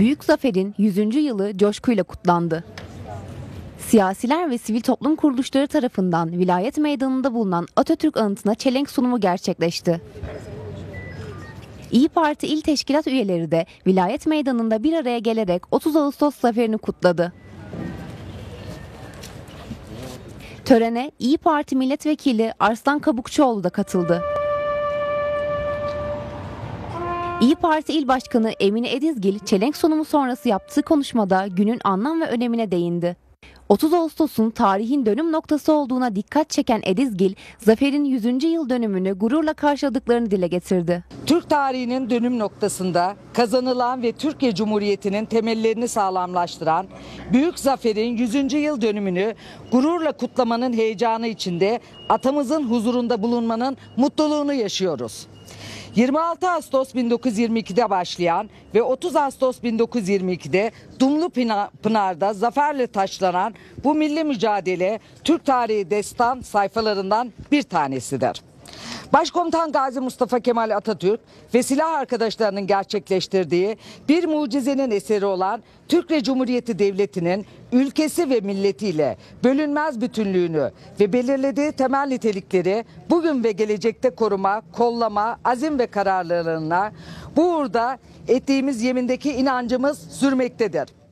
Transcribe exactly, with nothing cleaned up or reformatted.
Büyük zaferin yüzüncü yılı coşkuyla kutlandı. Siyasiler ve sivil toplum kuruluşları tarafından Vilayet Meydanı'nda bulunan Atatürk anıtına çelenk sunumu gerçekleşti. İYİ Parti il teşkilat üyeleri de Vilayet Meydanı'nda bir araya gelerek otuz Ağustos zaferini kutladı. Törene İYİ Parti Milletvekili Arslan Kabukçuoğlu da katıldı. İYİ Parti İl Başkanı Emine Edizgil, çelenk sunumu sonrası yaptığı konuşmada günün anlam ve önemine değindi. otuz Ağustos'un tarihin dönüm noktası olduğuna dikkat çeken Edizgil, zaferin yüzüncü yıl dönümünü gururla karşıladıklarını dile getirdi. Türk tarihinin dönüm noktasında kazanılan ve Türkiye Cumhuriyeti'nin temellerini sağlamlaştıran büyük zaferin yüzüncü yıl dönümünü gururla kutlamanın heyecanı içinde atamızın huzurunda bulunmanın mutluluğunu yaşıyoruz. yirmi altı Ağustos bin dokuz yüz yirmi iki'de başlayan ve otuz Ağustos bin dokuz yüz yirmi iki'de Dumlupınar'da zaferle taçlanan bu milli mücadele Türk tarihi destan sayfalarından bir tanesidir. Başkomutan Gazi Mustafa Kemal Atatürk ve silah arkadaşlarının gerçekleştirdiği bir mucizenin eseri olan Türkiye Cumhuriyeti Devleti'nin ülkesi ve milletiyle bölünmez bütünlüğünü ve belirlediği temel nitelikleri bugün ve gelecekte koruma, kollama, azim ve kararlılığına bu uğurda ettiğimiz yemindeki inancımız sürmektedir.